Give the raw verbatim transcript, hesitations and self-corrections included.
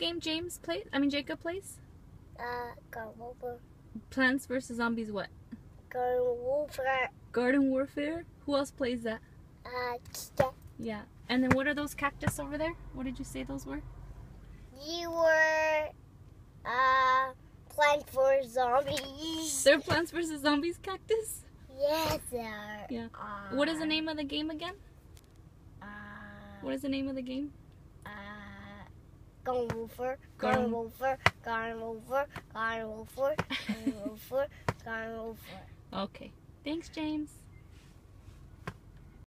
game James plays? I mean Jacob plays? Uh, Garden Warfare. Plants versus Zombies what? Garden Warfare. Garden Warfare? Who else plays that? Uh, Kita. Yeah. And then what are those cactus over there? What did you say those were? You were, uh, Plants for Zombies. They're Plants versus Zombies cactus? Yes, sir. Yeah. Uh, What is the name of the game again? Uh, What is the name of the game? uh, Garden Warfare. Garden- Garden Warfare. Garden Warfare. Garden Warfare. Garden Warfare. Garden Warfare. Okay. Thanks, James.